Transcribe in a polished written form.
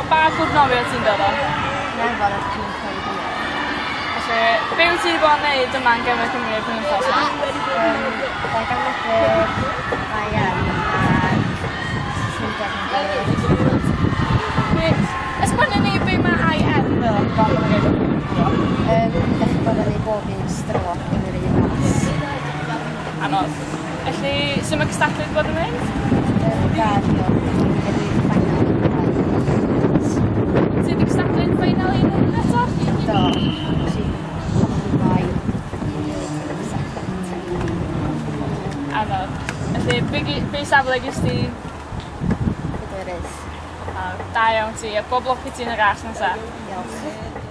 ba gwrnofio ti'n dod o? Nefod eich dwi'n cael ei Felly, be wyt ti wedi bod yn neud yma yn Gefn Cymru penwythnos yma? Dau ganlydydd IM a Swyddog yn Felly, esbonio ni be mae IM fel yn bod yn Gefn Cymru? Ydych bod yn ei bob un stro yn yr un nos. Anodd. Felly, sy'n mae cystadlu bod yn mynd? Gario, gyda'r final. Ti wedi cystadlu'n ffeinal un eto? Do, sy'n ddau Anodd. Felly, be safle gys ti? Gyda'r Da iawn ti, a bob lwc i ti yn y ras nesaf. Diolch.